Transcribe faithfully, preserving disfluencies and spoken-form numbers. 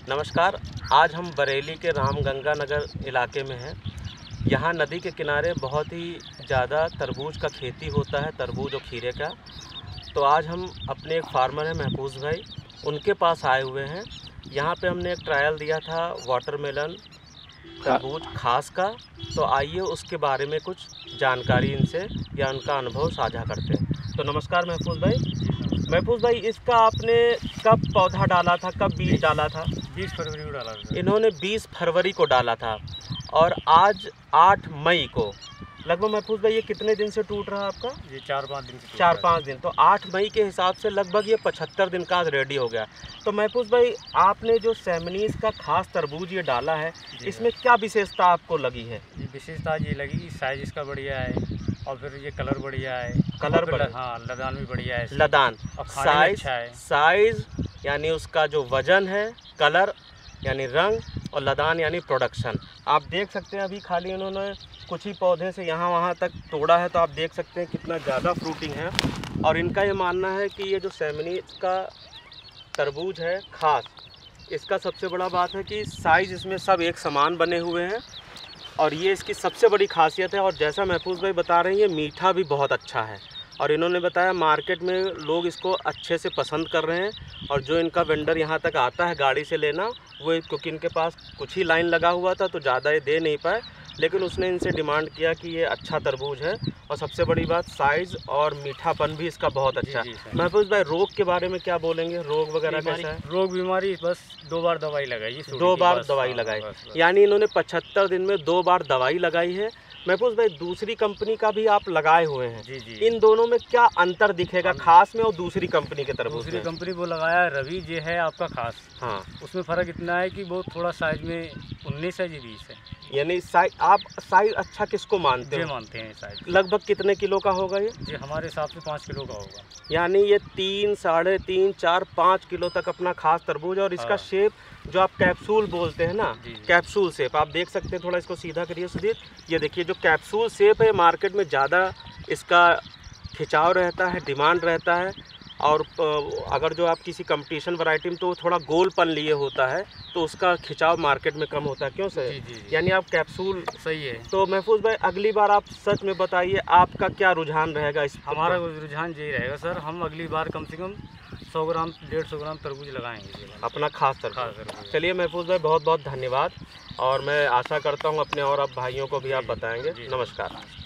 नमस्कार। आज हम बरेली के रामगंगा नगर इलाके में हैं। यहाँ नदी के किनारे बहुत ही ज़्यादा तरबूज का खेती होता है, तरबूज और खीरे का। तो आज हम अपने एक फार्मर हैं महफूज भाई, उनके पास आए हुए हैं। यहाँ पे हमने एक ट्रायल दिया था वाटरमेलन तरबूज खास का। तो आइए उसके बारे में कुछ जानकारी इनसे या उनका अनुभव साझा करते हैं। तो नमस्कार महफूज भाई। महफूज भाई, इसका आपने कब पौधा डाला था, कब बीज डाला था? बीस फरवरी को डाला था। इन्होंने बीस फरवरी को डाला था और आज आठ मई को लगभग। महफूज भाई, ये कितने दिन से टूट रहा है आपका? ये चार पाँच दिन से चार पाँच दिन। तो आठ मई के हिसाब से लगभग ये पचहत्तर दिन का आज रेडी हो गया। तो महफूज भाई, आपने जो सेमनीज का खास तरबूज ये डाला है, इसमें क्या विशेषता आपको लगी है? ये विशेषता ये लगी कि साइज इसका बढ़िया है और फिर ये कलर बढ़िया है। कलर बढ़िया, हाँ, लदान भी बढ़िया है। लदान, साइज अच्छा है। साइज यानी उसका जो वजन है, कलर यानी रंग, और लदान यानी प्रोडक्शन। आप देख सकते हैं अभी खाली इन्होंने कुछ ही पौधे से यहाँ वहाँ तक तोड़ा है, तो आप देख सकते हैं कितना ज़्यादा फ्रूटिंग है। और इनका ये मानना है कि ये जो सेमनीज का तरबूज है खास, इसका सबसे बड़ा बात है कि साइज़ इसमें सब एक समान बने हुए हैं और ये इसकी सबसे बड़ी खासियत है। और जैसा महफूज भाई बता रहे हैं, ये मीठा भी बहुत अच्छा है। और इन्होंने बताया मार्केट में लोग इसको अच्छे से पसंद कर रहे हैं। और जो इनका वेंडर यहाँ तक आता है गाड़ी से लेना, वो क्योंकि इनके पास कुछ ही लाइन लगा हुआ था तो ज़्यादा ये दे नहीं पाए, लेकिन उसने इनसे डिमांड किया कि ये अच्छा तरबूज है। और सबसे बड़ी बात, साइज़ और मीठापन भी इसका बहुत अच्छा है। महफूज भाई, रोग के बारे में क्या बोलेंगे? रोग वगैरह कैसा है? रोग बीमारी बस दो बार दवाई लगाई, दो बार दवाई लगाई, यानी इन्होंने पचहत्तर दिन में दो बार दवाई लगाई है। महफूज भाई, दूसरी कंपनी का भी आप लगाए हुए हैं, जी जी। इन दोनों में क्या अंतर दिखेगा खास में और दूसरी कंपनी के तरबूज में? दूसरी कंपनी वो लगाया रवि, ये है आपका खास। हाँ, उसमें फ़र्क इतना है कि वो थोड़ा साइज में उन्नीस है, जी बीस है। यानी साइज, आप साइज अच्छा किसको मानते ये हो? मानते हैं साइज। लगभग कितने किलो का होगा ये? जी हमारे हिसाब से पाँच किलो का होगा। यानी ये तीन साढ़े तीन चार पाँच किलो तक अपना खास तरबूज। और इसका हाँ। शेप जो आप कैप्सूल बोलते हैं ना, जी, जी। कैप्सूल शेप आप देख सकते हैं। थोड़ा इसको सीधा करिए सुधीर। ये देखिए जो कैप्सूल शेप है, मार्केट में ज़्यादा इसका खिंचाव रहता है, डिमांड रहता है। और अगर जो आप किसी कंपटीशन वैरायटी में तो थोड़ा गोलपन लिए होता है, तो उसका खिंचाव मार्केट में कम होता है। क्यों सर? जी, जी, जी। यानी आप कैप्सूल सही है। तो महफूज भाई, अगली बार आप सच में बताइए आपका क्या रुझान रहेगा इस? हमारा रुझान यही रहेगा सर, हम अगली बार कम से कम सौ ग्राम डेढ़ सौ ग्राम तरबूज लगाएंगे अपना खास तरबूज। चलिए महफूज भाई, बहुत बहुत धन्यवाद। और मैं आशा करता हूँ अपने और अब भाइयों को भी आप बताएंगे। नमस्कार।